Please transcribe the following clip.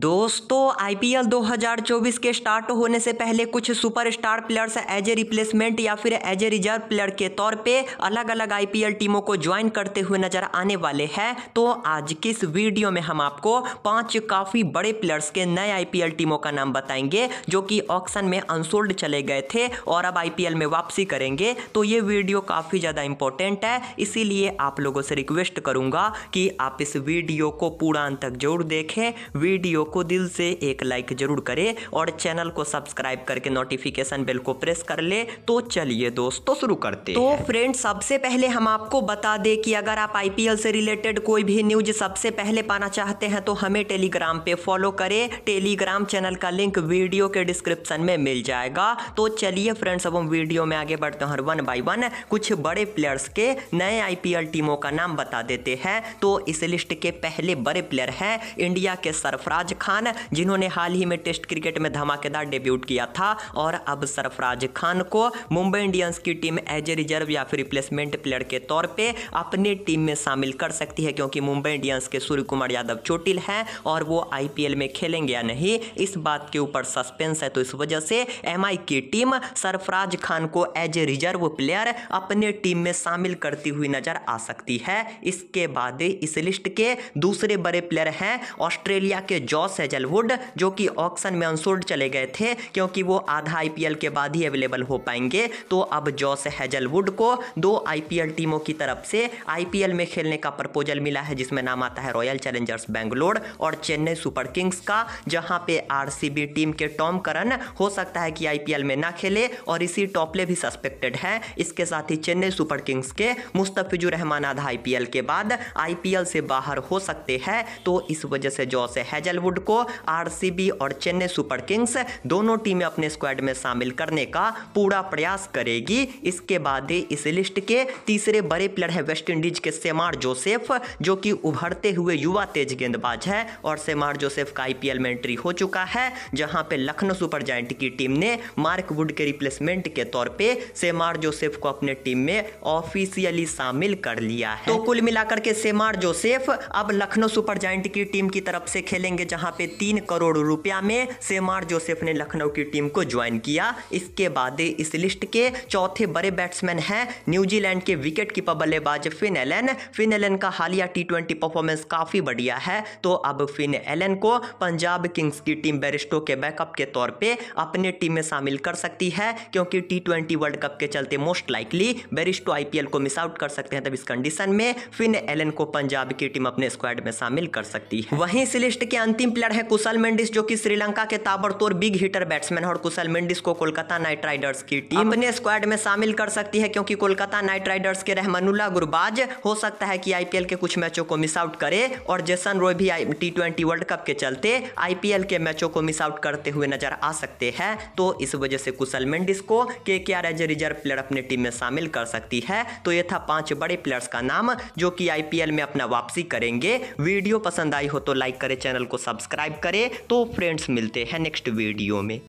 दोस्तों आईपीएल 2024 के स्टार्ट होने से पहले कुछ superstar players as a replacement या फिर एज ए रिजर्व प्लेयर के तौर पे अलग अलग आईपीएल टीमों को ज्वाइन करते हुए नजर आने वाले हैं। तो आज की इस वीडियो में हम आपको 5 काफ़ी बड़े प्लेयर्स के नए आईपीएल टीमों का नाम बताएंगे जो कि ऑक्शन में अनसोल्ड चले गए थे और अब आईपीएल में वापसी करेंगे। तो ये वीडियो काफ़ी ज़्यादा इंपॉर्टेंट है, इसीलिए आप लोगों से रिक्वेस्ट करूँगा कि आप इस वीडियो को पूरा अंत तक जरूर देखें, वीडियो को दिल से एक लाइक जरूर करें और चैनल को सब्सक्राइब करके नोटिफिकेशन बेल को प्रेस कर ले। तो चलिए दोस्तों शुरू करते हैं। तो फ्रेंड्स सबसे पहले हम आपको बता दें कि अगर आप आईपीएल से रिलेटेड कोई भी न्यूज सबसे पहले पाना चाहते हैं तो हमें टेलीग्राम पे फॉलो करें। टेलीग्राम चैनल का लिंक वीडियो के डिस्क्रिप्शन में मिल जाएगा। तो चलिए फ्रेंड्स अब हम वीडियो में आगे बढ़ते हैं और 1 बाय 1 कुछ बड़े प्लेयर्स के नए आईपीएल टीमों का नाम बता देते हैं। तो इस लिस्ट के पहले बड़े प्लेयर हैं इंडिया के सरफराज खान, जिन्होंने हाल ही में टेस्ट क्रिकेट में धमाकेदार डेब्यूट किया था और अब सरफराज खान को मुंबई इंडियंस की टीम एज ए रिजर्व या फिर रिप्लेसमेंट प्लेयर के तौर पे अपने टीम में शामिल कर सकती है, क्योंकि मुंबई इंडियंस के सूर्य कुमार यादव चोटिल हैं और वो आईपीएल में खेलेंगे या नहीं इस बात के ऊपर सस्पेंस है। तो इस वजह से एमआई की टीम सरफराज खान को एज ए रिजर्व प्लेयर अपने टीम में शामिल करती हुई नजर आ सकती है। इसके बाद इस लिस्ट के दूसरे बड़े प्लेयर हैं ऑस्ट्रेलिया के जॉस हेजलवुड, जो कि ऑक्शन में अनसोल्ड चले गए थे क्योंकि वो आधा आईपीएल के बाद ही अवेलेबल हो पाएंगे। तो अब जॉस हेजलवुड को 2 आईपीएल टीमों की तरफ से आईपीएल में खेलने का प्रपोजल मिला है, जिसमें नाम आता है रॉयल चैलेंजर्स बेंगलोर और चेन्नई सुपर किंग्स का, जहां पे आरसीबी टीम के टॉम करन हो सकता है कि आईपीएल में ना खेले और इसी टॉपले भी सस्पेक्टेड है। इसके साथ ही चेन्नई सुपर किंग्स के मुस्तफिजुर रहमान आधा आईपीएल के बाद आईपीएल से बाहर हो सकते हैं। तो इस वजह से जॉस हेजलवुड को आरसीबी और चेन्नई सुपर किंग्स दोनों टीमें अपने स्क्वाड में शामिल करने का पूरा प्रयास करेगी। इसके बाद इस लिस्ट के तीसरे बड़े प्लेयर है वेस्ट इंडीज के सेमार जोसेफ, जो कि उभरते हुए युवा तेज गेंदबाज है और सेमार जोसेफ का आईपीएल में एंट्री हो चुका है, जहां पे लखनऊ सुपर जायंट की टीम ने मार्क वुड के रिप्लेसमेंट के तौर पे सेमार जोसेफ को अपने टीम में ऑफिशियली शामिल कर लिया है। तो कुल मिलाकर के सेमार जोसेफ अब लखनऊ सुपर जायंट की टीम की तरफ से खेलेंगे, जहां पे 3 करोड़ रुपया में सेमार जोसेफ ने लखनऊ की टीम को ज्वाइन किया। इसके बाद इस लिस्ट के चौथे बड़े बैट्समैन हैं न्यूजीलैंड के विकेट कीपर बल्लेबाज फिन एलन। फिन एलन का हालिया टी20 परफॉर्मेंस काफी बढ़िया है, तो अब फिन एलन को पंजाब किंग्स की टीम बेरिस्टो के बैकअप के तौर पे अपने टीम में शामिल कर सकती है, क्योंकि टी20 वर्ल्ड कप के चलते मोस्ट लाइकली बेरिस्टो आईपीएल को मिस आउट कर सकते हैं। तब इस कंडीशन में फिन एलन को पंजाब की टीम अपने स्क्वाड में शामिल कर सकती है। वहीं इस लिस्ट के अंतिम प्लेयर है कुशल मेंडिस, जो कि श्रीलंका के ताबड़तोड़ बिग हिटर बैट्समैन है और कुशल मेंडिस को कोलकाता नाइट राइडर्स की टीम अपने स्क्वाड में शामिल कर सकती है, क्योंकि कोलकाता नाइट राइडर्स के रहमानुल्लाह गुरबाज हो सकता है कि आईपीएल के कुछ मैचों को मिस आउट करे और जेसन रॉय भी टी20 वर्ल्ड कप के चलते आईपीएल के मैचों को मिस आउट करते हुए नजर आ सकते हैं। तो इस वजह से कुशल मेंडिस को KKR as a reserve player अपने टीम में शामिल कर सकती है। तो ये था 5 बड़े प्लेयर्स का नाम जो कि आईपीएल में अपना वापसी करेंगे। वीडियो पसंद आई हो तो लाइक करें, चैनल को सब्सक्राइब करें। तो फ्रेंड्स मिलते हैं नेक्स्ट वीडियो में।